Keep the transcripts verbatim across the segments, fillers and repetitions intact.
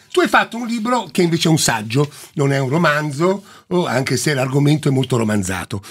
Tu hai fatto un libro che invece è un saggio, non è un romanzo, oh, anche se l'argomento è molto romanzato.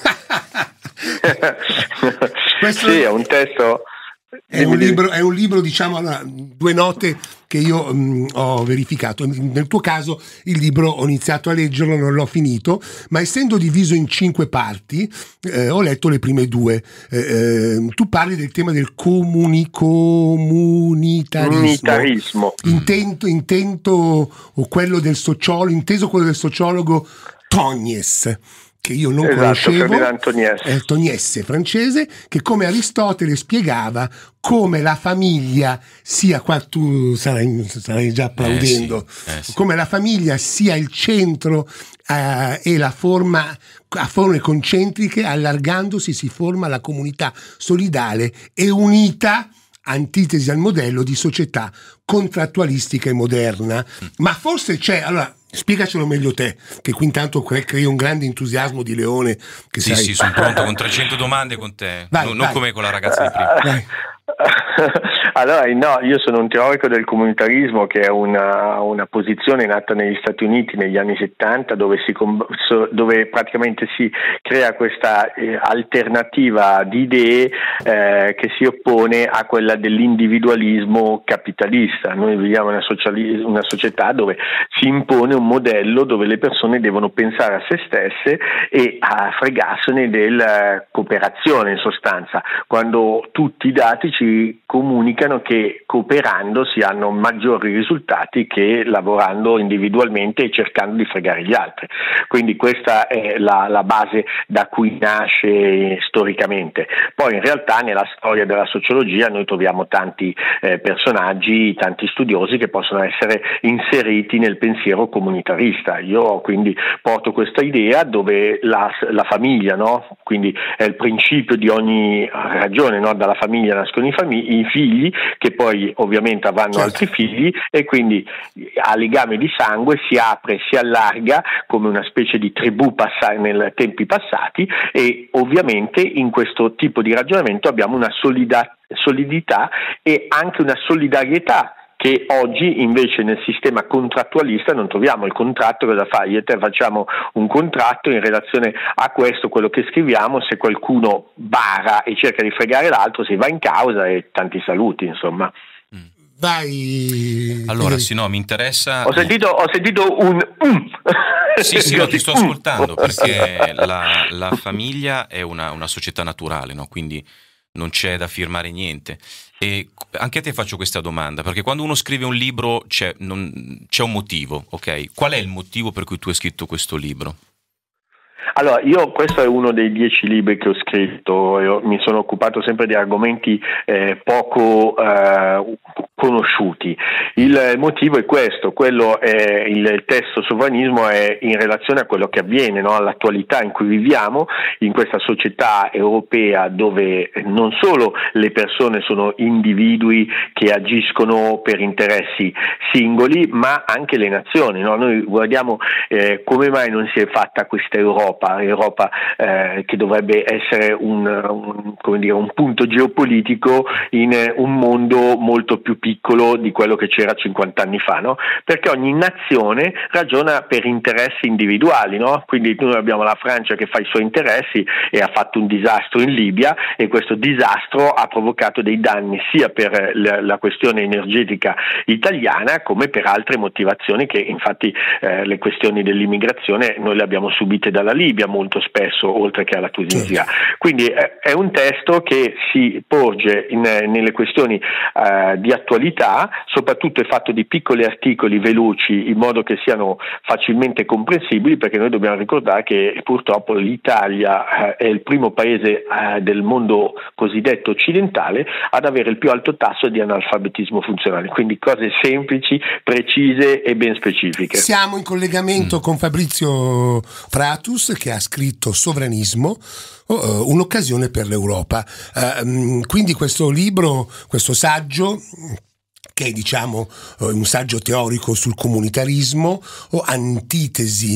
Questo sì, è un testo. È un libro, è un libro, diciamo, allora, due note che io mh, ho verificato. Nel tuo caso il libro ho iniziato a leggerlo, non l'ho finito, ma essendo diviso in cinque parti, eh, ho letto le prime due. Eh, eh, tu parli del tema del comuni, comunitarismo. Comunitarismo. Intento, intento o quello del sociologo, inteso quello del sociologo Tognes, che io non esatto, conoscevo, è il Tognesse francese, che come Aristotele spiegava come la famiglia sia, qua tu sarai, sarai già applaudendo, eh sì, eh sì. come la famiglia sia il centro eh, e la forma, a forme concentriche, allargandosi si forma la comunità solidale e unita, antitesi al modello di società contrattualistica e moderna. Ma forse c'è, allora spiegacelo meglio te, che qui intanto cre- crei un grande entusiasmo di leone che sì sai... sì, sono pronto con trecento domande con te. Vai, non, vai. non come con la ragazza di prima. Vai. Allora, no, io sono un teorico del comunitarismo, che è una, una posizione nata negli Stati Uniti negli anni settanta, dove, si, dove praticamente si crea questa eh, alternativa di idee eh, che si oppone a quella dell'individualismo capitalista. Noi viviamo in una, sociali- una società dove si impone un modello dove le persone devono pensare a se stesse e a fregarsene della cooperazione, in sostanza, quando tutti i dati ci comunicano che cooperando si hanno maggiori risultati che lavorando individualmente e cercando di fregare gli altri. Quindi questa è la, la base da cui nasce storicamente. Poi in realtà nella storia della sociologia noi troviamo tanti eh, personaggi, tanti studiosi che possono essere inseriti nel pensiero comunitarista. Io quindi porto questa idea dove la, la famiglia, no? Quindi è il principio di ogni ragione, no? Dalla famiglia nascono i, famigli, i figli, che poi ovviamente avranno certo. altri figli, e quindi a legame di sangue si apre, si allarga come una specie di tribù passare nei tempi passati, e ovviamente in questo tipo di ragionamento abbiamo una solida, solidità e anche una solidarietà che oggi invece nel sistema contrattualista non troviamo. Il contratto cosa fa? Io e te facciamo un contratto in relazione a questo, quello che scriviamo, se qualcuno bara e cerca di fregare l'altro si va in causa e tanti saluti, insomma. Vai. Allora, sì, no, mi interessa. Ho sentito, ho sentito un. Um. Sì, sì, no, ti sto ascoltando, perché la, la famiglia è una, una società naturale, no? Quindi non c'è da firmare niente. E anche a te faccio questa domanda, perché quando uno scrive un libro c'è, non, c'è un motivo, ok? Qual è il motivo per cui tu hai scritto questo libro? Allora, io questo è uno dei dieci libri che ho scritto. Io mi sono occupato sempre di argomenti eh, poco eh, conosciuti. Il motivo è questo, quello è il testo sovranismo è in relazione a quello che avviene, no? All'attualità in cui viviamo, in questa società europea dove non solo le persone sono individui che agiscono per interessi singoli, ma anche le nazioni, no? Noi guardiamo eh, come mai non si è fatta questa Europa, Europa eh, che dovrebbe essere un, un, come dire, un punto geopolitico in un mondo molto più piccolo di quello che c'era cinquanta anni fa, no? Perché ogni nazione ragiona per interessi individuali, no? Quindi noi abbiamo la Francia che fa i suoi interessi e ha fatto un disastro in Libia, e questo disastro ha provocato dei danni sia per la, la questione energetica italiana come per altre motivazioni che infatti eh, le questioni dell'immigrazione noi le abbiamo subite dalla Libia molto spesso, oltre che alla Tunisia. Quindi eh, è un testo che si porge in, nelle questioni eh, di attualità, soprattutto è fatto di piccoli articoli veloci in modo che siano facilmente comprensibili, perché noi dobbiamo ricordare che purtroppo l'Italia eh, è il primo paese eh, del mondo cosiddetto occidentale ad avere il più alto tasso di analfabetismo funzionale, quindi cose semplici, precise e ben specifiche. Siamo in collegamento mm. con Fabrizio Fratus, che ha scritto Sovranismo, uh, un'occasione per l'Europa. Uh, quindi questo libro, questo saggio, che è diciamo un saggio teorico sul comunitarismo o antitesi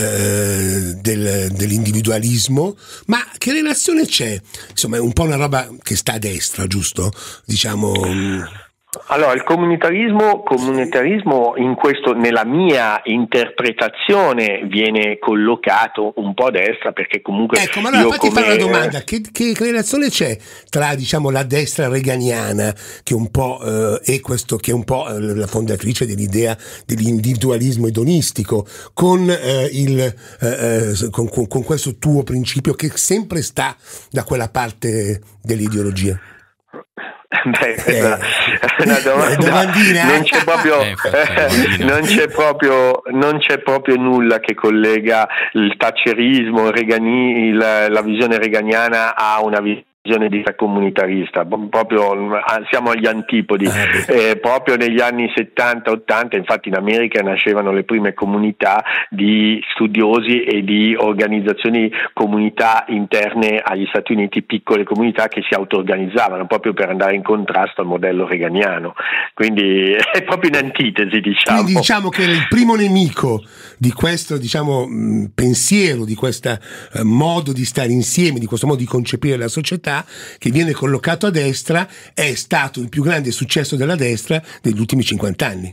eh, del, dell'individualismo, ma che relazione c'è? Insomma è un po' una roba che sta a destra, giusto? Diciamo Allora, il comunitarismo, comunitarismo in questo, nella mia interpretazione, viene collocato un po' a destra, perché comunque... Ecco, ma allora io fatti come... fare una domanda, che, che relazione c'è tra, diciamo, la destra reganiana, che un po' eh, è questo, che è un po' eh, la fondatrice dell'idea dell'individualismo edonistico, con, eh, il, eh, eh, con, con, con questo tuo principio che sempre sta da quella parte dell'ideologia? Beh, questa è una domanda. Non c'è proprio, eh, infatti, non c'è proprio, non c'è proprio nulla che collega il thatcherismo, il regani, la, la visione reganiana a una visione di comunitarista, proprio siamo agli antipodi. Eh, proprio negli anni settanta ottanta, infatti in America nascevano le prime comunità di studiosi e di organizzazioni, comunità interne agli Stati Uniti, piccole comunità che si auto-organizzavano proprio per andare in contrasto al modello reganiano, quindi è proprio in antitesi, diciamo. Quindi diciamo che il primo nemico di questo, diciamo, pensiero, di questo eh, modo di stare insieme, di questo modo di concepire la società, che viene collocato a destra, è stato il più grande successo della destra degli ultimi cinquanta anni.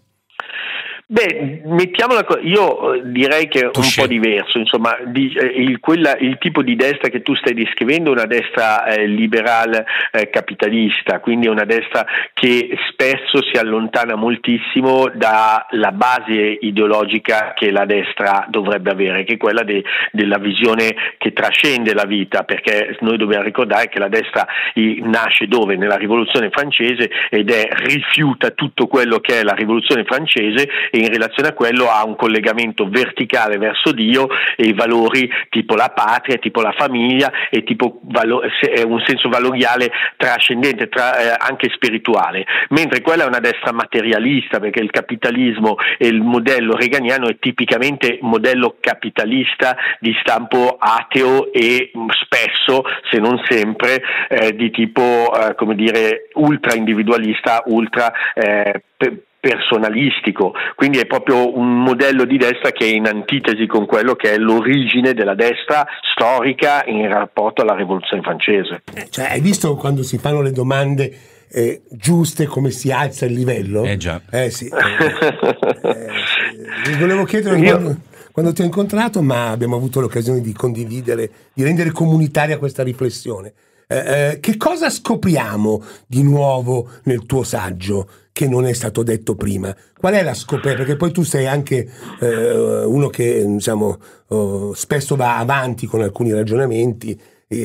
Beh, mettiamola, io direi che è un po' diverso, insomma, di, eh, il, quella, il tipo di destra che tu stai descrivendo è una destra eh, liberal eh, capitalista, quindi è una destra che spesso si allontana moltissimo dalla base ideologica che la destra dovrebbe avere, che è quella de, della visione che trascende la vita, perché noi dobbiamo ricordare che la destra i, nasce dove? Nella rivoluzione francese, ed è rifiuta tutto quello che è la rivoluzione francese, e in relazione a quello ha un collegamento verticale verso Dio e i valori tipo la patria, tipo la famiglia e tipo valo- un senso valoriale trascendente, tra, eh, anche spirituale, mentre quella è una destra materialista, perché il capitalismo e il modello reganiano è tipicamente modello capitalista di stampo ateo e spesso, se non sempre, eh, di tipo eh, come dire ultra individualista, ultra eh, pe- personalistico, quindi è proprio un modello di destra che è in antitesi con quello che è l'origine della destra storica in rapporto alla rivoluzione francese. Eh, cioè, hai visto quando si fanno le domande eh, giuste come si alza il livello? Eh già. Eh sì. Eh, eh, sì. Volevo chiedere Io... quando, quando ti ho incontrato, ma abbiamo avuto l'occasione di condividere, di rendere comunitaria questa riflessione. Eh, eh, che cosa scopriamo di nuovo nel tuo saggio che non è stato detto prima? Qual è la scoperta? Perché poi tu sei anche eh, uno che, diciamo, oh, spesso va avanti con alcuni ragionamenti,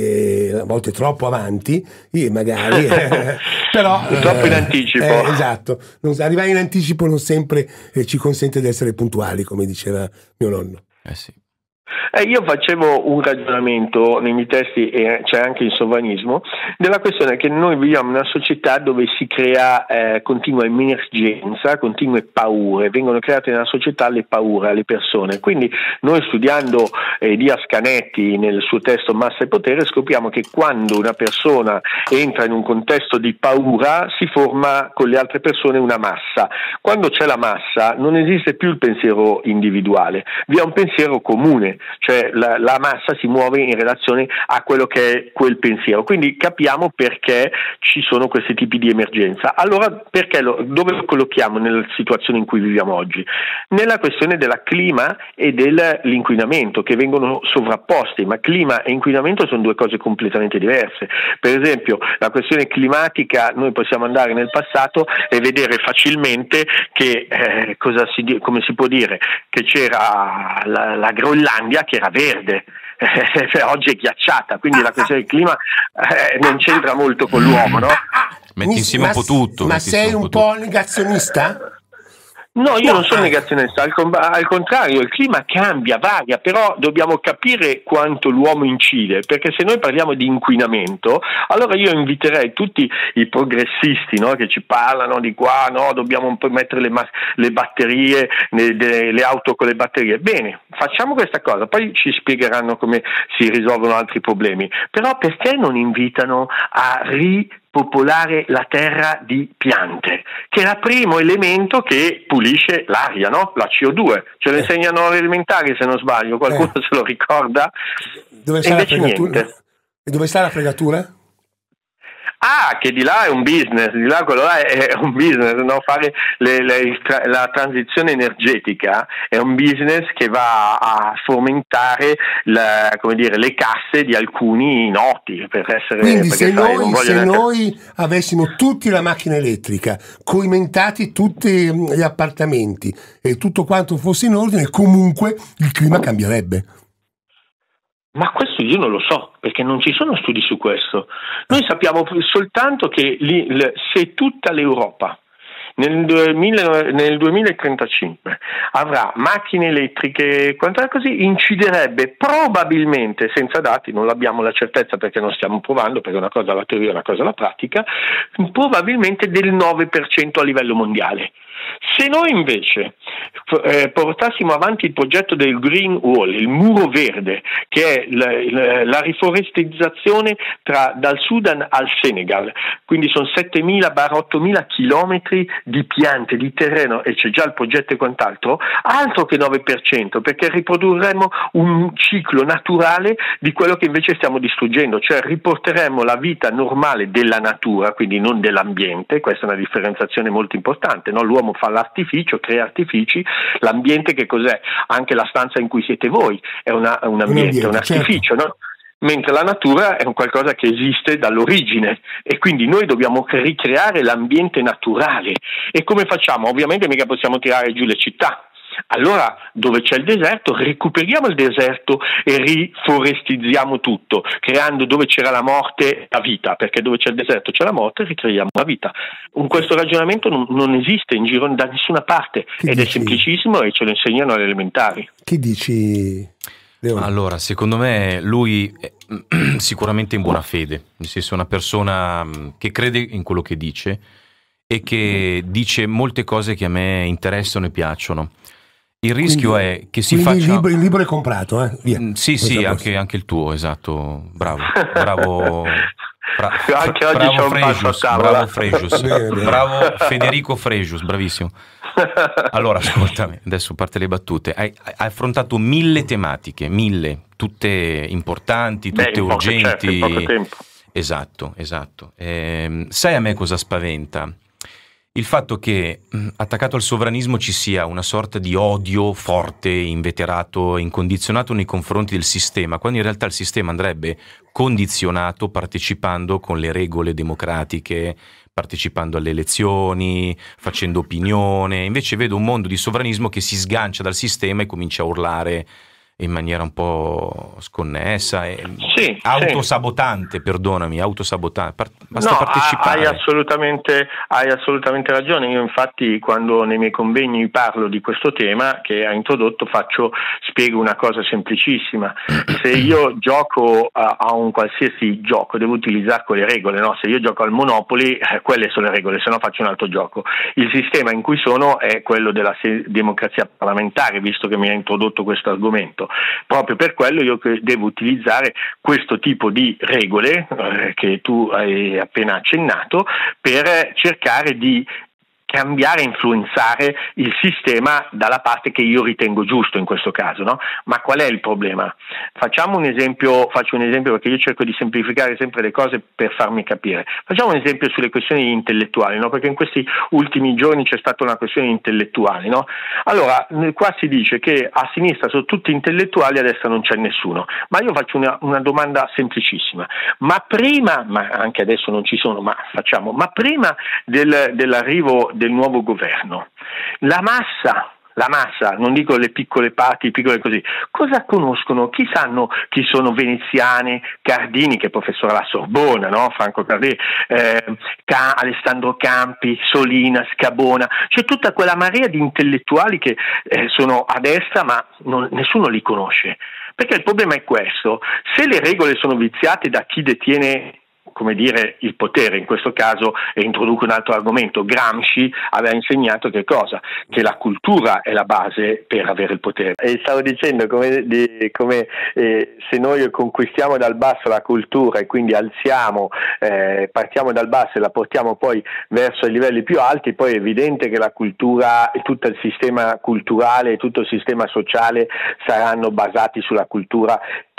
e a volte troppo avanti, e magari eh, però troppo in anticipo. Eh, esatto, non, arrivare in anticipo non sempre eh, ci consente di essere puntuali, come diceva mio nonno. Eh sì. Eh, io facevo un ragionamento nei miei testi, e c'è anche il sovranismo, della questione che noi viviamo in una società dove si crea eh, continua emergenza, continue paure, vengono create nella società le paure alle persone, quindi noi studiando eh, Dias Canetti nel suo testo Massa e Potere scopriamo che quando una persona entra in un contesto di paura si forma con le altre persone una massa. Quando c'è la massa non esiste più il pensiero individuale, vi è un pensiero comune, cioè la, la massa si muove in relazione a quello che è quel pensiero, quindi capiamo perché ci sono questi tipi di emergenza. Allora perché lo, dove lo collochiamo nella situazione in cui viviamo oggi? Nella questione del clima e dell'inquinamento, che vengono sovrapposti, ma clima e inquinamento sono due cose completamente diverse. Per esempio la questione climatica, noi possiamo andare nel passato e vedere facilmente che eh, cosa si, come si può dire, che c'era la, la Groenlandia che era verde, eh, oggi è ghiacciata, quindi la questione del clima eh, non c'entra molto con l'uomo, no? Metti insieme ma, un po' tutto. Ma sei un po' negazionista? No, io non sono negazionista, al, al contrario, il clima cambia, varia, però dobbiamo capire quanto l'uomo incide, perché se noi parliamo di inquinamento, allora io inviterei tutti i progressisti, no, che ci parlano di qua, no, dobbiamo mettere le, le batterie, le, le auto con le batterie. Bene, facciamo questa cosa, poi ci spiegheranno come si risolvono altri problemi, però perché non invitano a ri popolare la terra di piante, che è il primo elemento che pulisce l'aria, no? La C O due, ce lo insegnano alle elementari se non sbaglio, qualcuno eh. se lo ricorda? Dove sta la fregatura? E dove sta la fregatura? Ah, che di là è un business, di là quello là è un business, no? Fare le, le, la transizione energetica è un business che va a fomentare la, come dire, le casse di alcuni noti, per essere. Quindi se, sai, noi, se neanche... noi avessimo tutti la macchina elettrica, coimentati tutti gli appartamenti e tutto quanto fosse in ordine, comunque il clima cambierebbe. Ma questo io non lo so, perché non ci sono studi su questo. Noi sappiamo soltanto che li, le, se tutta l'Europa nel, duemila, nel duemilatrentacinque avrà macchine elettriche, quanto è così, inciderebbe probabilmente, senza dati, non abbiamo la certezza perché non stiamo provando, perché una cosa è la teoria, una cosa è la pratica, probabilmente del nove per cento a livello mondiale. Se noi invece eh, portassimo avanti il progetto del Green Wall, il muro verde, che è la, la, la riforestizzazione tra, dal Sudan al Senegal, quindi sono settemila ottomila chilometri di piante, di terreno, e c'è già il progetto e quant'altro, altro che nove per cento, perché riprodurremo un ciclo naturale di quello che invece stiamo distruggendo, cioè riporteremo la vita normale della natura, quindi non dell'ambiente. Questa è una differenziazione molto importante, no? L'uomo fa l'artificio, crea artifici, l'ambiente che cos'è? Anche la stanza in cui siete voi è una, un ambiente, un, ambiente, un artificio, certo. No? Mentre la natura è un qualcosa che esiste dall'origine e quindi noi dobbiamo ricreare l'ambiente naturale. E come facciamo? Ovviamente mica possiamo tirare giù le città. Allora, dove c'è il deserto, recuperiamo il deserto e riforestizziamo tutto, creando dove c'era la morte la vita, perché dove c'è il deserto c'è la morte, ricreiamo la vita. Un, questo ragionamento non, non esiste in giro da nessuna parte che ed dici? È semplicissimo e ce lo insegnano alle elementari. Che dici? Leone. Allora, secondo me lui è sicuramente in buona fede, nel senso è una persona che crede in quello che dice e che dice molte cose che a me interessano e piacciono. Il rischio quindi, è che si faccia... Il libro, il libro è comprato, eh? Via. Sì, sì, anche, anche il tuo, esatto. Bravo, bravo. Bra anche oggi bravo c'è un Frejus, bravo Frejus, bravo Federico Frejus, bravissimo. Allora, ascoltami, adesso parte le battute. Hai, hai affrontato mille tematiche, mille, tutte importanti, tutte Beh, urgenti. Poco, certo, in poco tempo. Esatto, esatto. Eh, sai a me cosa spaventa? Il fatto che mh, attaccato al sovranismo ci sia una sorta di odio forte, inveterato, incondizionato nei confronti del sistema, quando in realtà il sistema andrebbe condizionato partecipando con le regole democratiche, partecipando alle elezioni, facendo opinione. Invece vedo un mondo di sovranismo che si sgancia dal sistema e comincia a urlare in maniera un po' sconnessa e sì, autosabotante, sì. Perdonami, autosabotante. Basta no, partecipare. Hai assolutamente, hai assolutamente ragione. Io infatti quando nei miei convegni parlo di questo tema che ha introdotto faccio, spiego una cosa semplicissima. Se io gioco a, a un qualsiasi gioco devo utilizzare quelle regole, no? Se io gioco al Monopoli, eh, quelle sono le regole, se no faccio un altro gioco. Il sistema in cui sono è quello della democrazia parlamentare, visto che mi ha introdotto questo argomento. Proprio per quello io devo utilizzare questo tipo di regole eh, che tu hai appena accennato per cercare di cambiare e influenzare il sistema dalla parte che io ritengo giusto in questo caso, no? Ma qual è il problema? Facciamo un esempio, faccio un esempio perché io cerco di semplificare sempre le cose per farmi capire. Facciamo un esempio sulle questioni intellettuali, no? Perché in questi ultimi giorni c'è stata una questione intellettuale, no? Allora, qua si dice che a sinistra sono tutti intellettuali, a destra non c'è nessuno. Ma io faccio una, una domanda semplicissima. Ma prima, ma anche adesso non ci sono, ma facciamo, ma prima del, dell'arrivo del nuovo governo, la massa, la massa, non dico le piccole parti, piccole così, cosa conoscono? Chi sanno chi sono Veneziane, Cardini, che è professore alla Sorbona, no? Franco Cardini, eh, Ca Alessandro Campi, Solina, Scabona, c'è tutta quella marea di intellettuali che eh, sono a destra ma non, nessuno li conosce. Perché il problema è questo: se le regole sono viziate da chi detiene, come dire, il potere, in questo caso, e introduco un altro argomento, Gramsci aveva insegnato che cosa? Che la cultura è la base per avere il potere. E stavo dicendo come, di, come eh, se noi conquistiamo dal basso la cultura e quindi alziamo, eh, partiamo dal basso e la portiamo poi verso i livelli più alti, poi è evidente che la cultura e tutto il sistema culturale e tutto il sistema sociale saranno basati sulla cultura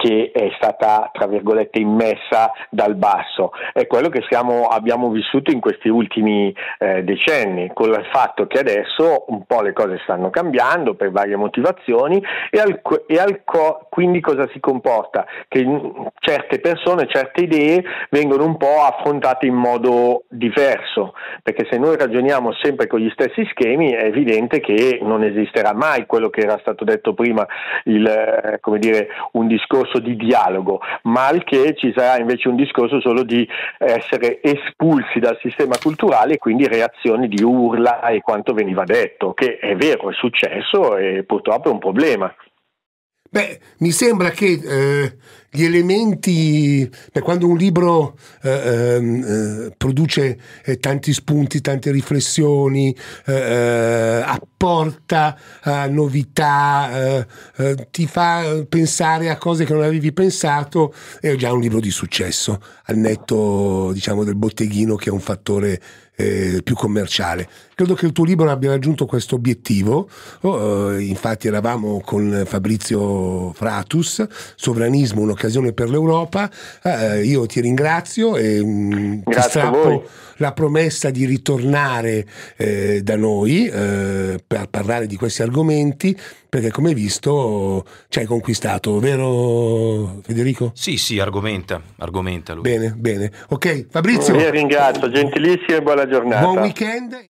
che è stata, tra virgolette, immessa dal basso. È quello che siamo, abbiamo vissuto in questi ultimi eh, decenni, con il fatto che adesso un po' le cose stanno cambiando per varie motivazioni e, al, e al co, quindi cosa si comporta? Che certe persone, certe idee vengono un po' affrontate in modo diverso, perché se noi ragioniamo sempre con gli stessi schemi è evidente che non esisterà mai quello che era stato detto prima, il, come dire, un discorso di dialogo, mal che ci sarà invece un discorso solo di essere espulsi dal sistema culturale e quindi reazioni di urla e quanto veniva detto, che è vero, è successo e purtroppo è un problema. Beh, mi sembra che eh, gli elementi, beh, quando un libro eh, eh, produce eh, tanti spunti, tante riflessioni, eh, apporta eh, novità, eh, eh, ti fa pensare a cose che non avevi pensato, è già un libro di successo, al netto, diciamo, del botteghino, che è un fattore eh, più commerciale. Credo che il tuo libro abbia raggiunto questo obiettivo. Oh, eh, infatti eravamo con Fabrizio Fratus, Sovranismo, un'occasione per l'Europa. Eh, io ti ringrazio e mh, ti strappo la promessa di ritornare eh, da noi eh, per parlare di questi argomenti, perché come hai visto ci hai conquistato, vero Federico? Sì, sì, argomenta, argomenta lui. Bene, bene. Ok, Fabrizio. Io ringrazio, gentilissimo e buona giornata. Buon weekend.